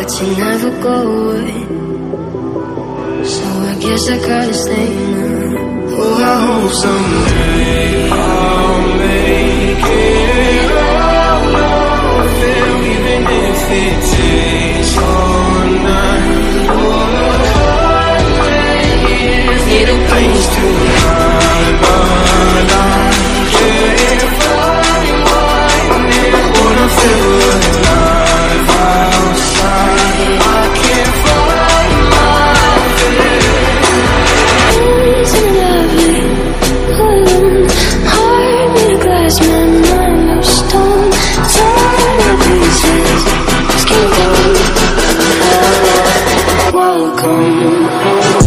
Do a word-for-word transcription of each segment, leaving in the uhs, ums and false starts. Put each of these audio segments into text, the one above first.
to never go away. So I guess I gotta stay now. Oh, I hope someday I'll make it out of there, even if it takes all night. Oh, I need a place to hide, but I can't find one. Wanna feel alive outside. I can't find my fear. Isn't it lovely? Alone, heart made of glass, my mind of stone. Torn up pieces, skin bone. Welcome home.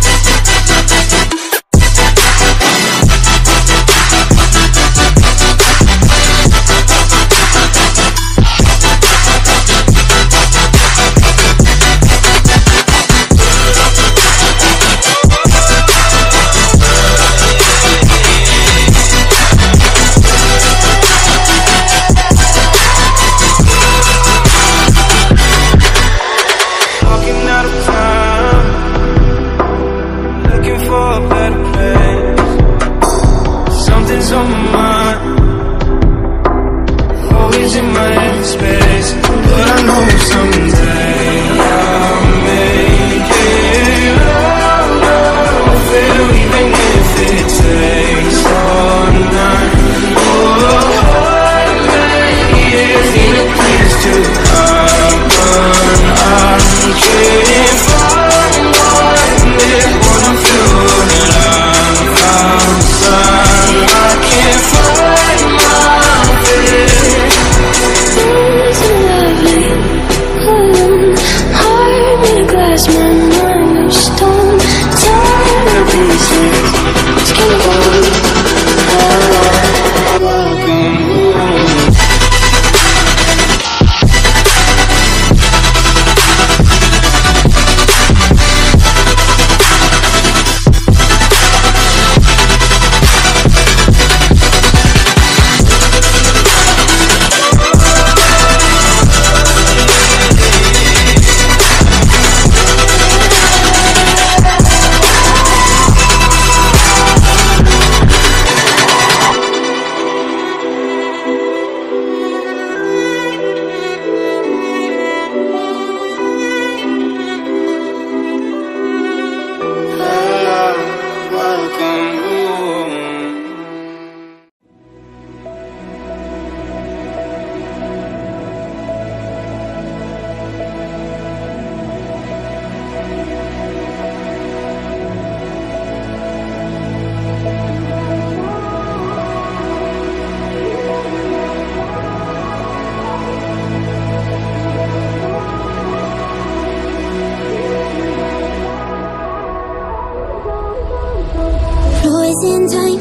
In time,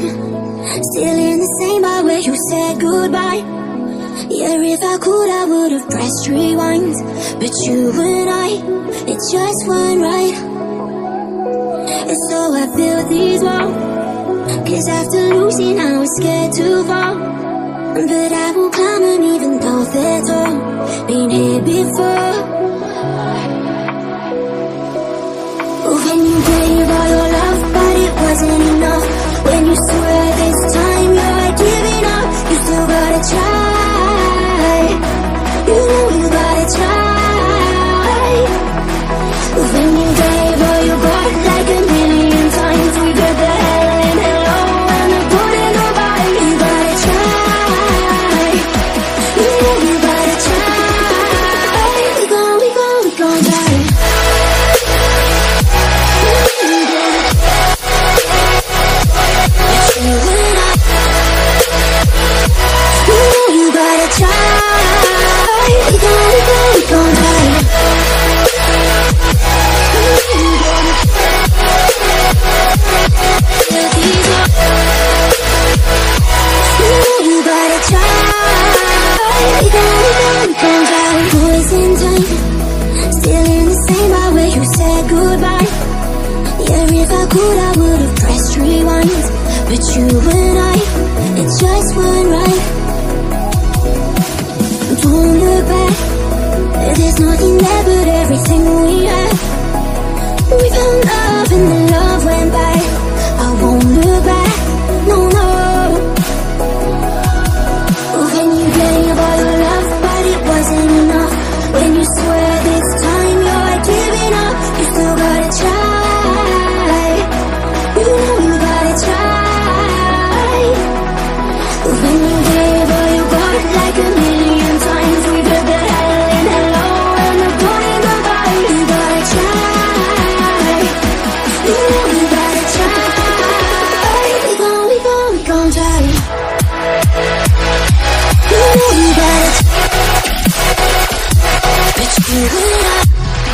still in the same bar where you said goodbye. Yeah, if I could I would have pressed rewind, but you and I, it just weren't right. And so I built these walls, cause after losing I was scared to fall. But I will climb them even though they're tall. Been here before. When you gave all your love but it wasn't enough, when you swear this time you're giving up, you still gotta try. You know you gotta try. When you gave all you got like a million times, we got the hell and hello and the good and the bad. You gotta try. You know you gotta try. We gon', we gon', we gon' try. Could I would have pressed rewind, but you and I, it just weren't right. Don't look back, there's nothing there but everything we had. We found love and the love went by. I won't look back, no, no. When you gave all your love, but it wasn't enough. When you swear this time you're giving up, you still gotta try. You know you gotta try. When you gave all you got, like a million times, we've heard the hell and hello and the good and the bad. You gotta try. You know you gotta try. We gon', we gon', we gon' try. You know you gotta try. But you can do it up.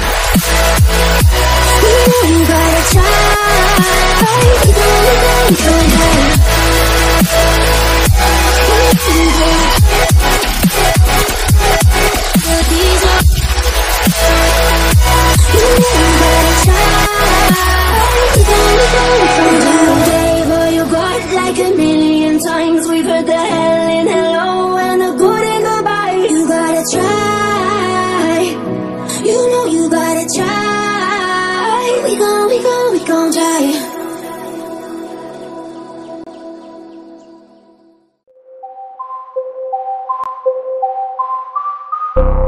You know you gotta try. We gon', we gon', we gon' try. Like a million times, we've heard the hell and hello and the good and goodbye. You gotta try. You know you gotta try. We gon', we gon', we gon' try. You